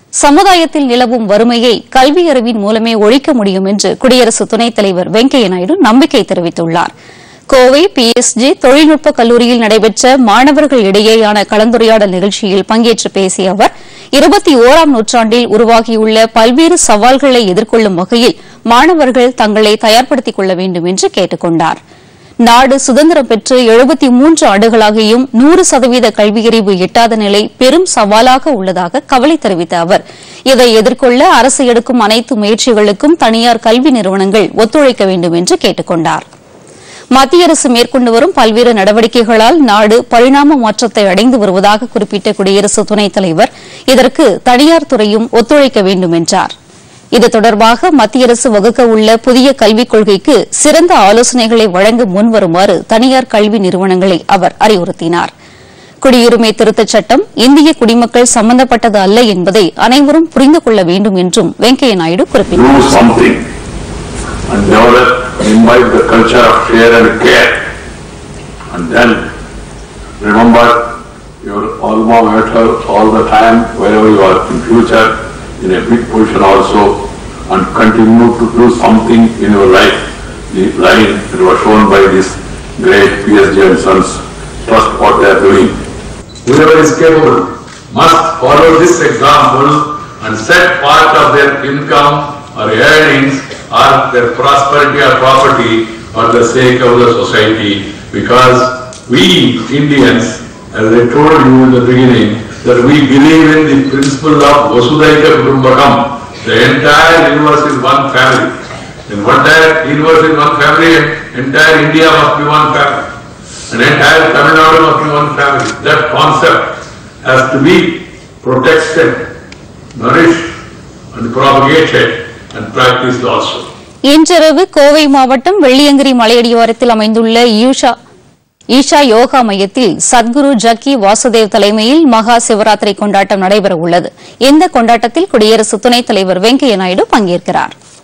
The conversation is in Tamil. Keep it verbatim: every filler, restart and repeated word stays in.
சமுதாயத்தில் நிலவும் வறுமையை கல்வி அறிவின் மூலமே ஒழிக்க முடியும் என்று குடியரசு துணைத் தலைவர் வெங்கையா நாயுடு நம்பிக்கை தெரிவித்துள்ளார். கோவை பி எஸ் ஜி தொழில்நுட்ப கல்லூரியில் நடைபெற்ற மாணவர்கள் இடையேயான கலந்துரையாடல் நிகழ்ச்சியில் பங்கேற்று பேசிய அவர் இருபத்தி ஓராம் நூற்றாண்டில் உருவாகியுள்ள பல்வேறு சவால்களை எதிர்கொள்ளும் வகையில் மாணவர்கள் தங்களை தயார்படுத்திக் கொள்ள வேண்டும் என்று கேட்டுக் கொண்டார். நாடு சுதந்திரம் பெற்று எழுபத்தி மூன்று ஆண்டுகளாகியும் நூறு சதவீத கல்வியறிவு எட்டாத நிலை பெரும் சவாலாக உள்ளதாக கவலை தெரிவித்த அவர் இதை எதிர்கொள்ள அரசு எடுக்கும் அனைத்து முயற்சிகளுக்கும் தனியார் கல்வி நிறுவனங்கள் ஒத்துழைக்க வேண்டும் என்று கேட்டுக் கொண்டார். மத்திய அரசு மேற்கொண்டு வரும் பல்வேறு நடவடிக்கைகளால் நாடு பரிணாம மாற்றத்தை அடைந்து வருவதாக குறிப்பிட்ட குடியரசு துணைத் தலைவர் இதற்கு தனியார் துறையும் ஒத்துழைக்க வேண்டும் என்றார். இது தொடர்பாக மத்திய அரசு வகுக்க உள்ள புதிய கல்விக் கொள்கைக்கு சிறந்த ஆலோசனைகளை வழங்க முன்வருமாறு தனியார் கல்வி நிறுவனங்களை அவர் அறிவுறுத்தினார். குடியுரிமை திருத்தச் சட்டம் இந்திய குடிமக்கள் சம்பந்தப்பட்டது அல்ல என்பதை அனைவரும் புரிந்து கொள்ள வேண்டும் என்றும் வெங்கையா நாயுடு குறிப்பிட்டார். And develop and imbibe the culture of care and care. And then remember your alma mater all the time, wherever you are in future, in a big position also, and continue to do something in your life. The line that was shown by this great P S G and Sons, trust what they are doing. Whoever is capable must follow this example and set part of their income or earnings or their prosperity or property for the sake of the society, because we Indians, as I told you in the beginning, that we believe in the principle of Vasudhaiva Kutumbakam. The entire universe is one family. And what that universe is one family, entire India must be one family. And entire Tamil Nadu must be one family. That concept has to be protected, nourished and propagated and practiced also. இன்றிரவு கோவை மாவட்டம் வெள்ளியங்கிரி மலையடிவாரத்தில் அமைந்துள்ள ஈஷா ஈஷா யோகா மையத்தில் சத்குரு ஜக்கி வாசுதேவ் தலைமையில் மகா சிவராத்திரி கொண்டாட்டம் நடைபெற உள்ளது. இந்த கொண்டாட்டத்தில் குடியரசு துணைத் தலைவர் வெங்கையா நாயுடு பங்கேற்கிறார்.